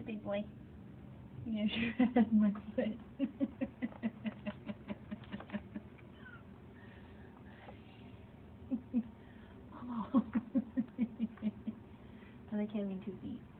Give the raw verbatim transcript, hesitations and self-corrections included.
big boy. You're gonna shred my foot. Oh. I like having two feet.